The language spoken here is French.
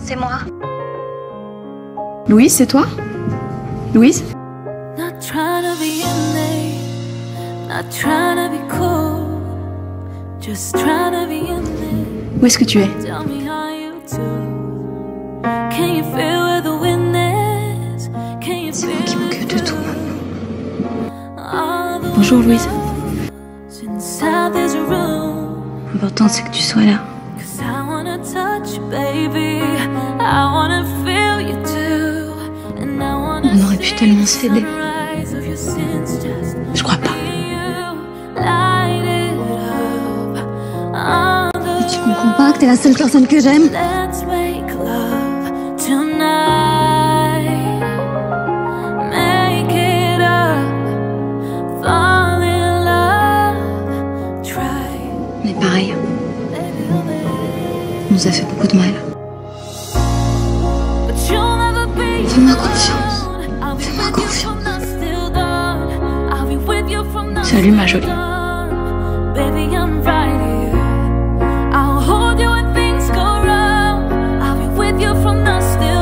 c'est moi. Louise, c'est toi? Louise? Où est-ce que tu es? C'est moi qui m'occupe de tout maintenant. Bonjour Louise. L'important c'est que tu sois là. On aurait pu tellement s'aider. Je crois pas. Et tu comprends pas que t'es la seule personne que j'aime? On est pareil. On nous a fait beaucoup de mal. Fais-moi confiance. Fais-moi confiance. Salut ma jolie. I'll hold you when things go wrong. I'll be with you from the still.